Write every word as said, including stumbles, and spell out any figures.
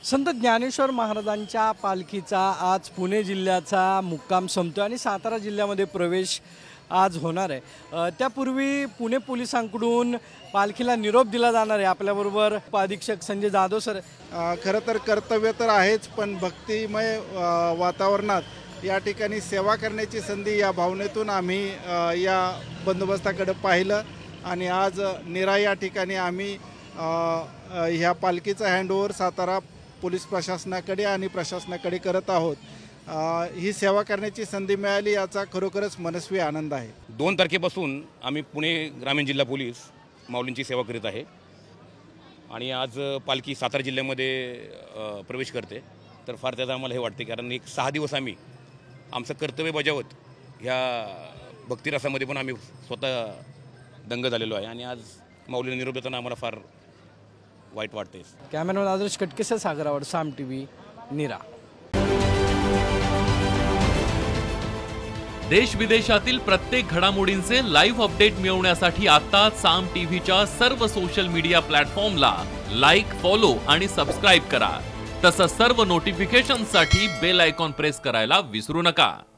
संत ज्ञानेश्वर महाराजांच्या पालखीचा आज पुणे जिल्ह्याचा मुक्काम संपतो आणि सातारा जिल्ह्यामध्ये प्रवेश आज होणार आहे। त्यापूर्वी पुणे पोलिसांकडून पालखीला निरोप दिला जाणार आहे। आपल्याबरोबर उपाधीक्षक संजय जाधव सर। खरं तर कर्तव्य तर आहेच, पण भक्तिमय वातावरणात या ठिकाणी सेवा करण्याची संधी या भावनेतून आम्ही या बंदोबस्ताकडे पाहिलं आणि आज निरा या ठिकाणी आम्ही ह्या पालखीचा हँडओव्हर सातारा पोलीस प्रशासनाकडे आणि प्रशासनाकडे करत आहोत। ही सेवा करण्याची संधी मिळाली याचा खरोखरच मनस्वी आनंद आहे। दोन तारखेपासून आम्ही पुणे ग्रामीण जिल्हा पोलीस माऊलींची सेवा करीत आहे आणि आज पालखी सातारा जिल्ह्यामध्ये प्रवेश करते, तर फार त्याचं आम्हाला हे वाटते, कारण एक सहा दिवस आम्ही आमचं कर्तव्य बजावत ह्या भक्तिरसामध्ये पण आम्ही स्वतः दंग झालेलो आहे आणि आज माऊलीला निरोप देताना आम्हाला फार वाईट वाटते। कॅमेरामॅन आदर्श कटकेसर, सागरावर, साम टीव्ही, नीरा। देश विदेशातील प्रत्येक घडामोडींचे लाईव्ह अपडेट मिळवण्यासाठी आता साम टीव्हीच्या सर्व सोशल मीडिया प्लॅटफॉर्मला लाईक, फॉलो आणि सबस्क्राईब करा। तसंच सर्व नोटिफिकेशनसाठी बेल आयकॉन प्रेस करायला विसरू नका।